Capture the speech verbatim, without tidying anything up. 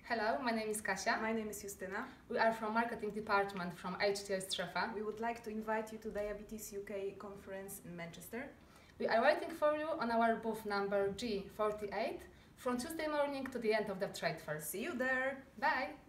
Hello, my name is Kasia. My name is Justyna. We are from marketing department from H T L-STREFA. We would like to invite you to Diabetes U K conference in Manchester. We are waiting for you on our booth number G forty-eight from Tuesday morning to the end of the trade fair. See you there! Bye!